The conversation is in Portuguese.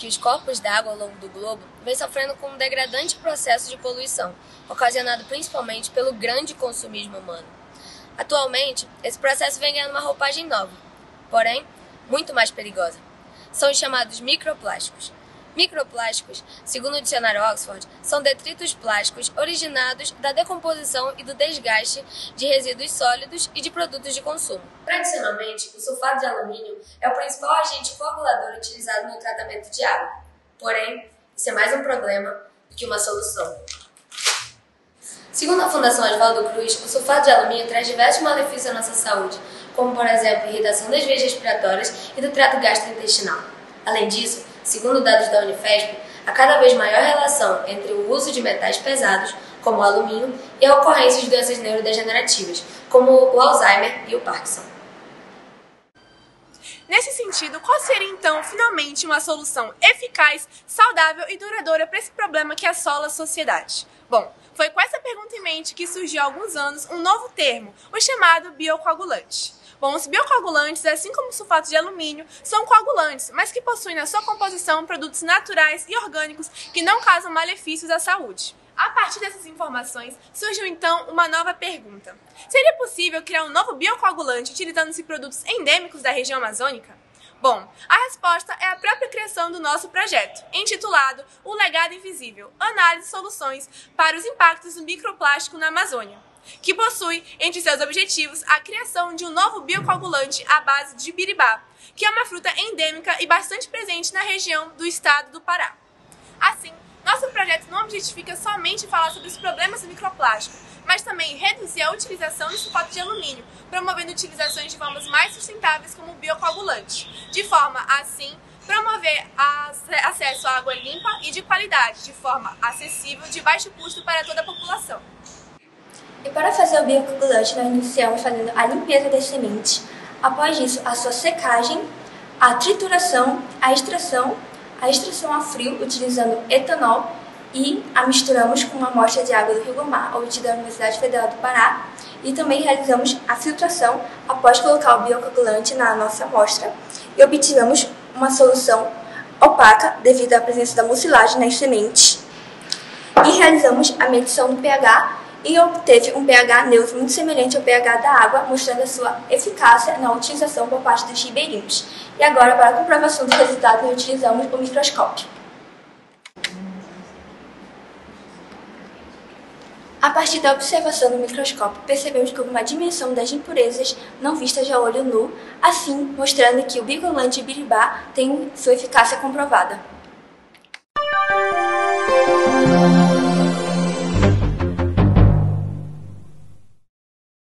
que os corpos d'água ao longo do globo vêm sofrendo com um degradante processo de poluição, ocasionado principalmente pelo grande consumismo humano. Atualmente, esse processo vem ganhando uma roupagem nova, porém, muito mais perigosa. São os chamados microplásticos. Microplásticos, segundo o dicionário Oxford, são detritos plásticos originados da decomposição e do desgaste de resíduos sólidos e de produtos de consumo. Tradicionalmente, o sulfato de alumínio é o principal agente coagulador utilizado no tratamento de água. Porém, isso é mais um problema do que uma solução. Segundo a Fundação Oswaldo Cruz, o sulfato de alumínio traz diversos malefícios à nossa saúde, como, por exemplo, irritação das vias respiratórias e do trato gastrointestinal. Além disso, segundo dados da Unifesp, há cada vez maior relação entre o uso de metais pesados, como o alumínio, e a ocorrência de doenças neurodegenerativas, como o Alzheimer e o Parkinson. Nesse sentido, qual seria então, finalmente, uma solução eficaz, saudável e duradoura para esse problema que assola a sociedade? Bom, foi com essa pergunta em mente que surgiu há alguns anos um novo termo, o chamado biocoagulante. Bom, os biocoagulantes, assim como o sulfato de alumínio, são coagulantes, mas que possuem na sua composição produtos naturais e orgânicos que não causam malefícios à saúde. A partir dessas informações, surgiu então uma nova pergunta. Seria possível criar um novo biocoagulante utilizando-se produtos endêmicos da região amazônica? Bom, a resposta é a própria criação do nosso projeto, intitulado O Legado Invisível – Análise e Soluções para os Impactos do Microplástico na Amazônia, que possui entre seus objetivos a criação de um novo biocoagulante à base de biribá, que é uma fruta endêmica e bastante presente na região do estado do Pará. Assim, nosso projeto não objetifica somente falar sobre os problemas do microplástico, mas também reduzir a utilização do sulfato de alumínio, promovendo utilizações de formas mais sustentáveis como o biocoagulante, de forma, assim, promover acesso à água limpa e de qualidade, de forma acessível, de baixo custo para toda a população. E para fazer o biocoagulante, nós iniciamos fazendo a limpeza das sementes. Após isso, a sua secagem, a trituração, a extração a frio utilizando etanol e a misturamos com uma amostra de água do Rio Gomar, obtida da Universidade Federal do Pará, e também realizamos a filtração após colocar o biocoagulante na nossa amostra e obtivemos uma solução opaca devido à presença da mucilagem nas sementes. E realizamos a medição do pH e obteve um pH neutro muito semelhante ao pH da água, mostrando a sua eficácia na utilização por parte dos ribeirinhos. E agora, para a comprovação do resultado, nós utilizamos o microscópio. A partir da observação do microscópio, percebemos que houve uma dimensão das impurezas não vistas a olho nu, assim mostrando que o biocoagulante biribá tem sua eficácia comprovada.